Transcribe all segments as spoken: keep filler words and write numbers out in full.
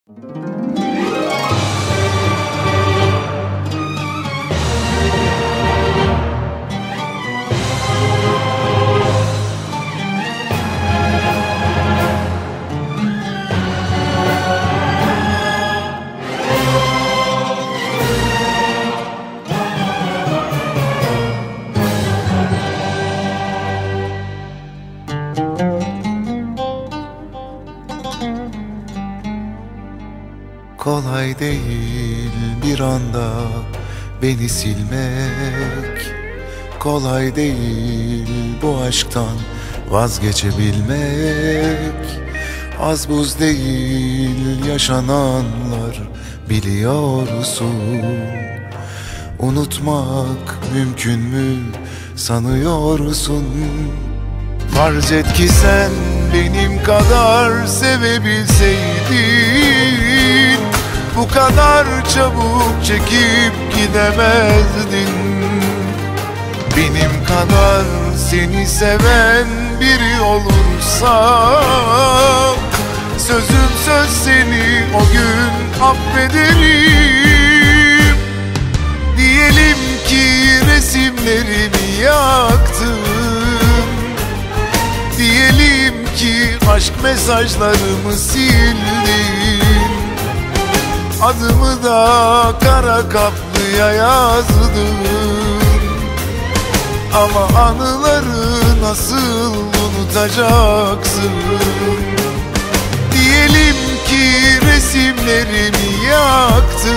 Kolay değil bir anda beni silmek, kolay değil bu aşktan vazgeçebilmek. Az buz değil yaşananlar, biliyorsun. Unutmak mümkün mü sanıyorsun? Farz et ki sen benim kadar sevebilseydin, bu kadar çabuk çekip gidemezdin. Benim kadar seni seven biri olursa, sözüm söz seni o gün affederim. Diyelim ki resimlerimi yaktın, diyelim ki aşk mesajlarımı sildin, adımı da kara kaplıya yazdın. Ama anıları nasıl unutacaksın? Diyelim ki resimlerimi yaktın,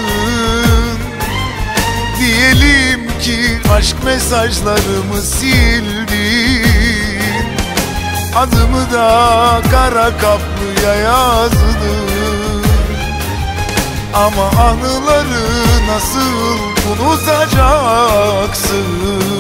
diyelim ki aşk mesajlarımı sildin, adımı da kara kaplıya yazdın. Ama anıları nasıl unutacaksın?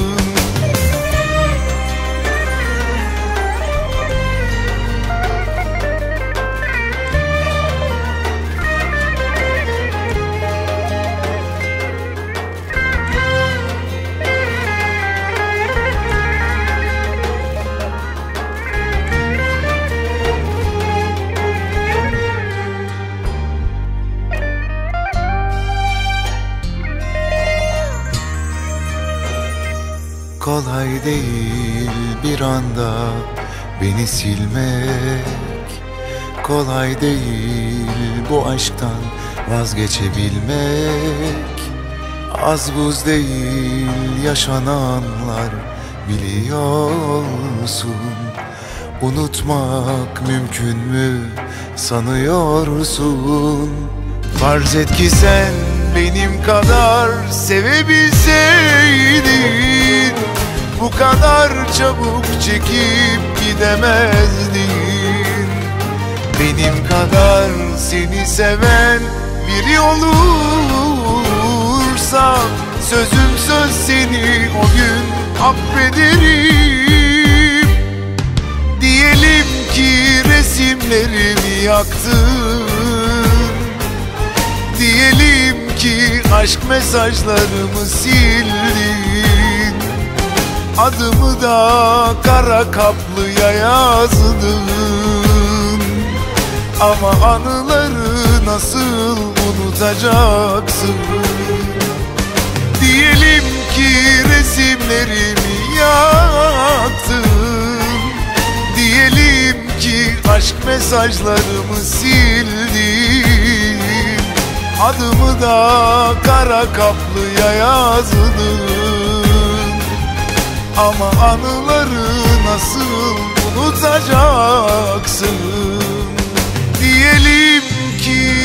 Kolay değil bir anda beni silmek, kolay değil bu aşktan vazgeçebilmek. Az buz değil yaşananlar, biliyorsun. Unutmak mümkün mü sanıyorsun? Farz et ki sen benim kadar sevebilseydin, bu kadar çabuk çekip gidemezdin. Benim kadar seni seven biri olursa, sözüm söz seni o gün affederim. Diyelim ki resimlerimi yaktın, diyelim ki aşk mesajlarımı sildin, adımı da kara kaplıya yazdın. Ama anıları nasıl unutacaksın? Diyelim ki resimlerimi yaktın, diyelim ki aşk mesajlarımı sildin, adımı da kara kaplıya yazdın. Ama anıları nasıl unutacaksın? Diyelim ki